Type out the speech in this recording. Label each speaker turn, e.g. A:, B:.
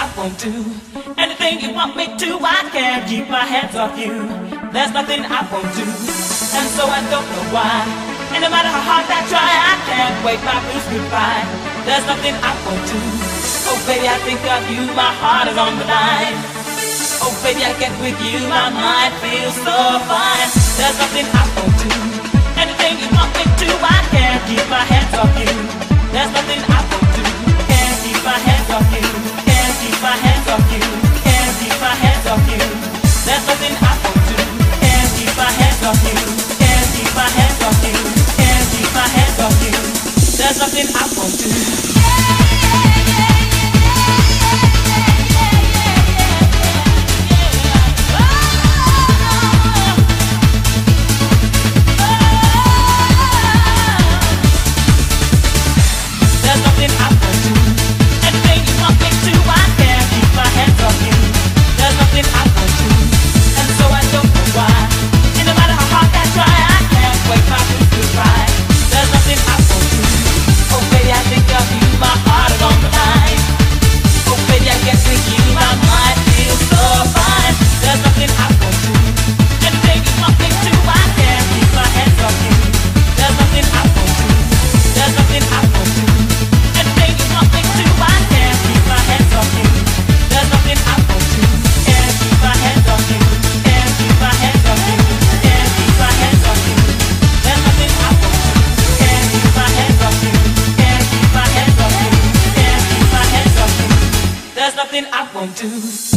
A: I won't do. Anything you want me to, I can't keep my hands off you. There's nothing I won't do, and so I don't know why. And no matter how hard I try, I can't wave my blues goodbye. There's nothing I won't do. Oh baby, I think of you, my heart is on the line. Oh baby, I get with you, my mind feels so fine. There's nothing I won't do. Anything you want me to, I can't keep my hands off you. There's nothing I won't do. Can't keep my hands off you. Can't keep my hands off you. Can't keep my hands off you. There's nothing I won't do. Can't keep my hands off you. Can't keep my hands off you. Can't keep my hands off you. There's nothing I won't do. There's nothing I won't do.